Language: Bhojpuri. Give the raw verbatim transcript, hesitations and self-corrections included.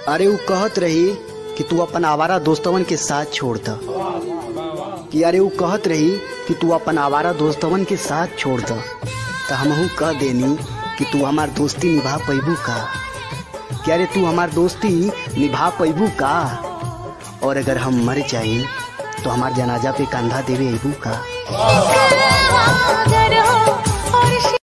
अरे वो कहत रही कि तू अपन आवारा दोस्तवन के साथ छोड़ द कि अरे वो कहत रही कि तू अपन आवारा दोस्तवन के साथ छोड़ द तो हमहू कह देनी कि तू हमार दोस्ती निभा पैबू का। कि अरे तू हमार दोस्ती निभा पैबू का, और अगर हम मर जाए तो हमार जनाजा पे कंधा देवे अबू का।